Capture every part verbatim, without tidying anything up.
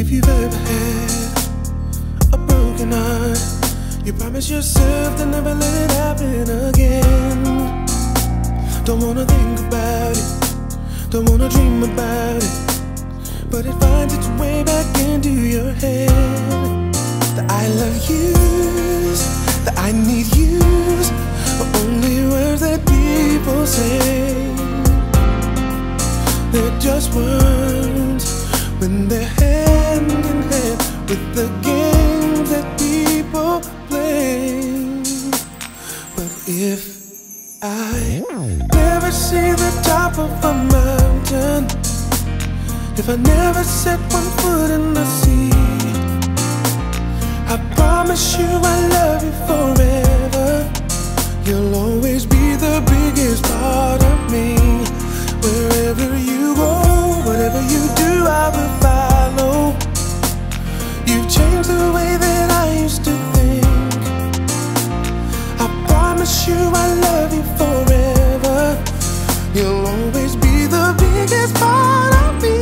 If you've ever had a broken heart, you promise yourself to never let it happen again. Don't wanna think about it, don't wanna dream about it, but it finds its way back into your head. The I love yous, the I need yous are only words that people say. They're just words when they're hand in hand with the games that people play. But if I never see the top of a mountain, if I never set one foot in the sea, I promise you I love you forever. You'll always be the biggest part of me. Wherever you go, whatever you do, I will follow. You've changed the way that I used to think. I promise you I love you forever. You'll always be the biggest part of me.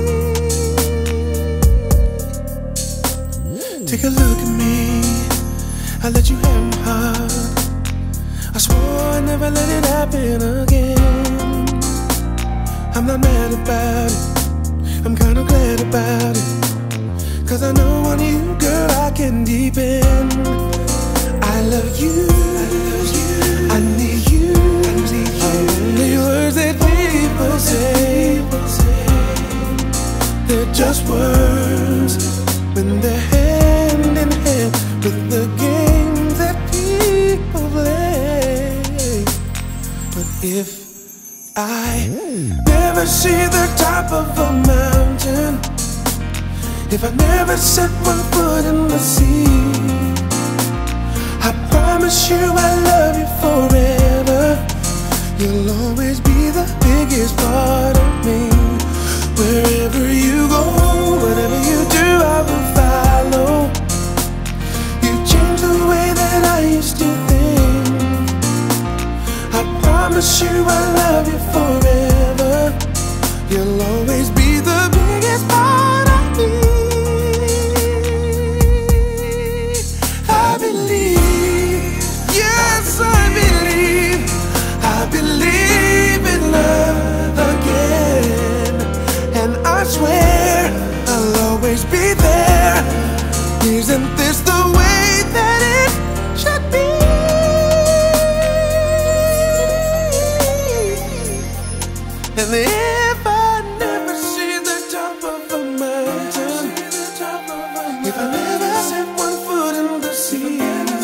Take a look at me, I let you have my heart. I swore I'd never let it happen again. I'm not mad about it, I'm kinda glad about it, 'cause I know on you, girl, I can depend. I love you, I need you, only words that people say. They're just words when they're hand in hand with the games that people play. But if I never see the top of a mountain, if I never set one foot in the sea, I promise you I love you forever. You'll always be the biggest part of me. Wherever you go, whatever you do, I will follow. You changed the way that I used to think. I promise you I love you forever. You'll always be the biggest part of me. I believe, yes I believe, I believe in love again. And I swear I'll always be there. Isn't this the way that it should be? And if I never see the top of the mountain, if I never set one foot in the sea,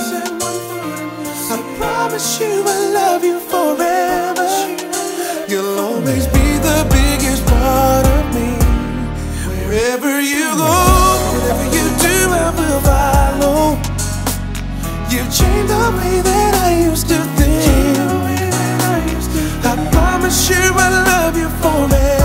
I promise you I love you forever. You'll always be the biggest part of me. Wherever you go, whatever you do, I will follow. You've changed the way that I used to think. I promise you I love you forever.